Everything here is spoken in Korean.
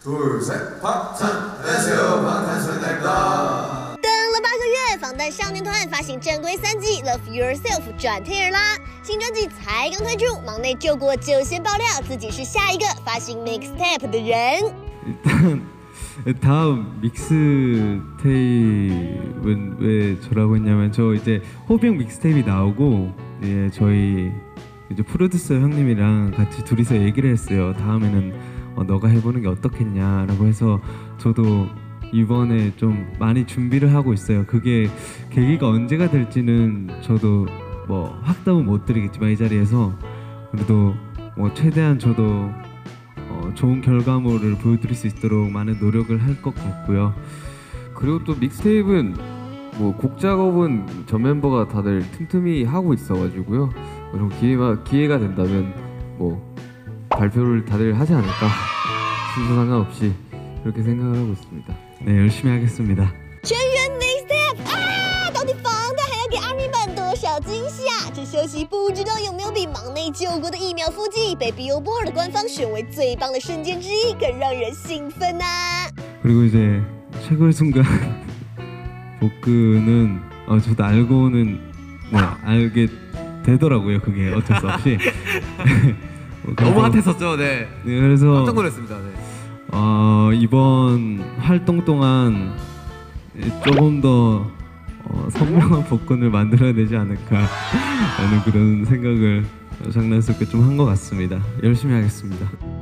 둘, 셋， 방탄！ 안녕하세요， 방탄소년단입니다。 等了8个月，防弹少年团发行正规3季《Love Yourself》转天儿啦！新专辑才刚推出，忙内救国就先爆料自己是下一个发行 mixtape 的人。 다음 믹스테이프는 왜 저라고 했냐면 저 이제 호병 믹스테이프 나오고 예, 저희 이제 프로듀서 형님이랑 같이 둘이서 얘기를 했어요. 다음에는 너가 해보는 게 어떻겠냐라고 해서 저도 이번에 좀 많이 준비를 하고 있어요. 그게 계기가 언제가 될지는 저도 뭐 확답은 못 드리겠지만 이 자리에서 그래도 뭐 최대한 저도 좋은 결과물을 보여드릴 수 있도록 많은 노력을 할 것 같고요. 그리고 또 믹스테이프는 뭐 곡 작업은 전 멤버가 다들 틈틈이 하고 있어가지고요. 그럼 기회가 된다면 뭐 발표를 다들 하지 않을까 순서 상관없이 그렇게 생각을 하고 있습니다. 네, 열심히 하겠습니다. 全员 mixtape 啊！到底防弹还要给阿米们多少惊喜啊？这休息不知道有没有比忙内救国的疫苗腹肌被 Billboard 的官方选为最棒的瞬间之一更让人兴奋啊！ 그리고 이제 최고의 순간 복근은 저도 알고는 네, 알게 되더라고요. 그게 어쩔 수 없이 너무 핫했었죠. 네. 네, 그래서 깜짝 놀랐습니다. 네. 이번 활동 동안 조금 더 선명한 복근을 만들어야 되지 않을까라는 그런 생각을 장난스럽게 좀 한 것 같습니다. 열심히 하겠습니다.